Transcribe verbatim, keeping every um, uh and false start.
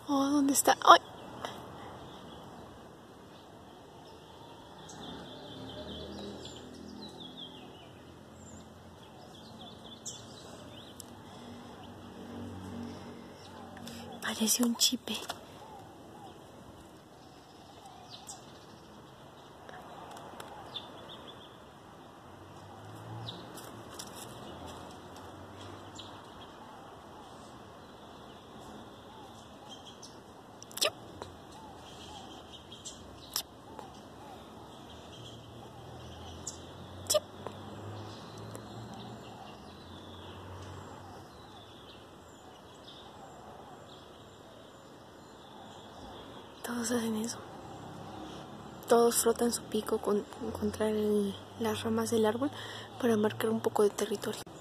Oh, ¿dónde está? ¡Ay! Parece un chipe. Todos hacen eso. Todos frotan su pico con, contra el, las ramas del árbol para marcar un poco de territorio.